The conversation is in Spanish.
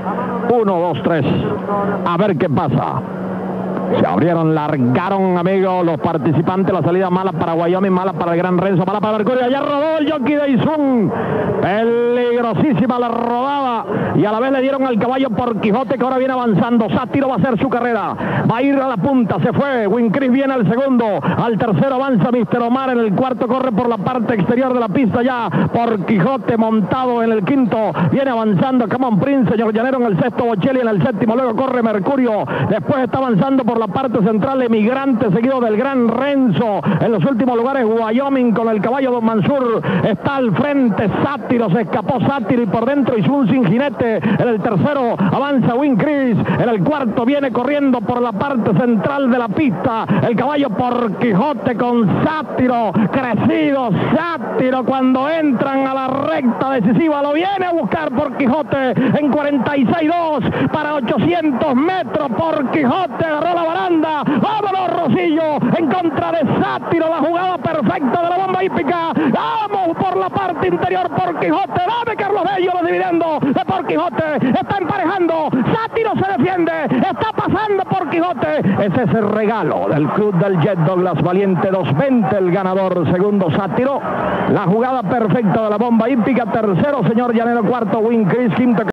1, 2, 3. A ver qué pasa. Se abrieron, largaron, amigos, los participantes. La salida mala para Wyoming, mala para el Gran Renzo, mala para Mercurio. Allá rodó el jockey de Izun. Peligrosísima la rodada. Y a la vez le dieron al caballo por Quijote, que ahora viene avanzando. Sátiro va a hacer su carrera. Va a ir a la punta, se fue. Wincris viene al segundo. Al tercero avanza Mr. Omar. En el cuarto corre por la parte exterior de la pista ya. Por Quijote montado en el quinto. Viene avanzando Camon Prince, señor Llanero, en el sexto. Bocelli en el séptimo. Luego corre Mercurio. Después está avanzando por la parte central Emigrante, seguido del Gran Renzo. En los últimos lugares Wyoming con el caballo Don Mansur. Está al frente Sátiro, se escapó Sátiro y por dentro Izun sin jinete. En el tercero avanza Wincris. En el cuarto viene corriendo por la parte central de la pista el caballo por Quijote con Sátiro. Crecido Sátiro cuando entran a la recta decisiva. Lo viene a buscar por Quijote en 46.2 para 800 metros. Por Quijote agarró la baranda. Vámonos, Rosillo, en contra de Sátiro. La jugada perfecta de la bomba hípica. Vamos por la parte interior por Quijote. Dame Carlos Bello los dividendo de por Quijote. Está emparejando. Sátiro se defiende. Está pasando por Quijote. Ese es el regalo del club del Jet Douglas Valiente 220. El ganador segundo Sátiro. La jugada perfecta de la bomba hípica. Tercero, señor Llanero. Cuarto, Wincris. Quinto.